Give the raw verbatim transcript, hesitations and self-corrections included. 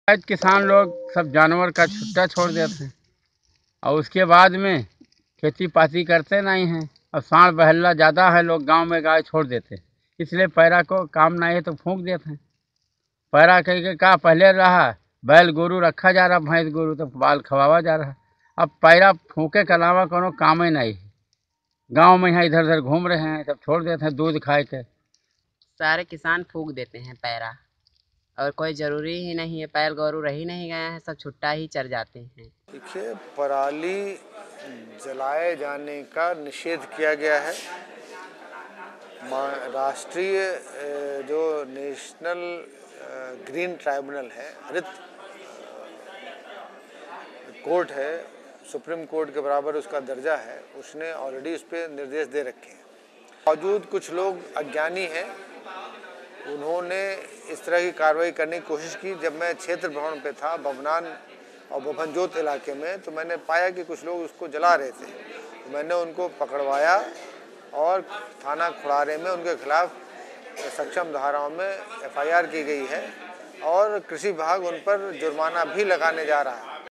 शायद किसान लोग सब जानवर का छुट्टा छोड़ देते हैं और उसके बाद में खेती पाती करते नहीं हैं। और सांड बहल्ला ज़्यादा है, लोग गांव में गाय छोड़ देते हैं, इसलिए पैरा को काम नहीं है तो फूंक देते हैं। पैरा कह के का पहले रहा बैल गोरू रखा जा रहा, भैंस गोरू तो बाल खवावा जा रहा। अब पैरा फूके के अलावा कोनो काम ही नहीं है। गाँव में यहाँ इधर उधर घूम रहे हैं, सब छोड़ देते हैं दूध खाए के। सारे किसान फूंक देते हैं पैरा, और कोई ज़रूरी ही नहीं है, बैल गोरू रह ही नहीं गए हैं, सब छुट्टा ही चर जाते हैं। देखिए, पराली जलाए जाने का निषेध किया गया है। राष्ट्रीय जो नेशनल ग्रीन ट्राइब्यूनल है, हरित कोर्ट है, सुप्रीम कोर्ट के बराबर उसका दर्जा है, उसने ऑलरेडी उस पर निर्देश दे रखे हैं। बावजूद कुछ लोग अज्ञानी हैं, उन्होंने इस तरह की कार्रवाई करने की कोशिश की। जब मैं क्षेत्र भ्रमण पे था बभनान और बभनजोत इलाके में, तो मैंने पाया कि कुछ लोग उसको जला रहे थे। तो मैंने उनको पकड़वाया और थाना खुड़ारे में उनके खिलाफ सक्षम धाराओं में एफ आई आर की गई है और कृषि विभाग उन पर जुर्माना भी लगाने जा रहा है।